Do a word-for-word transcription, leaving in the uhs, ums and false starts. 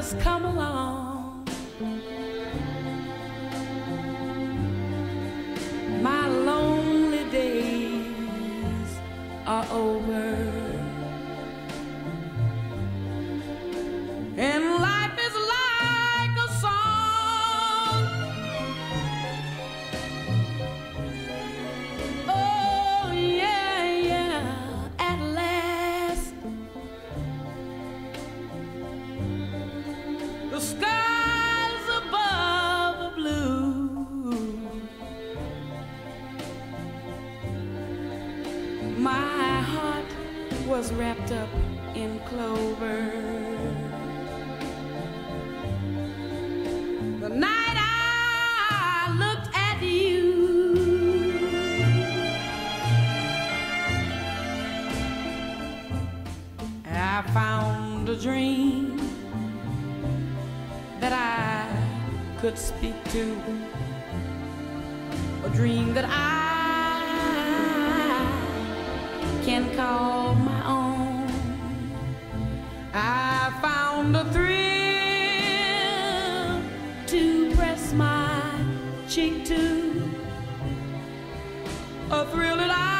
just come along. My lonely days are over, and life is like a song. Oh yeah, yeah, at last the skies above are blue. My heart was wrapped up in clover the night I looked at you. I found a dream that I could speak to, a dream that I can call my own. I found a thrill to press my cheek to, a thrill that I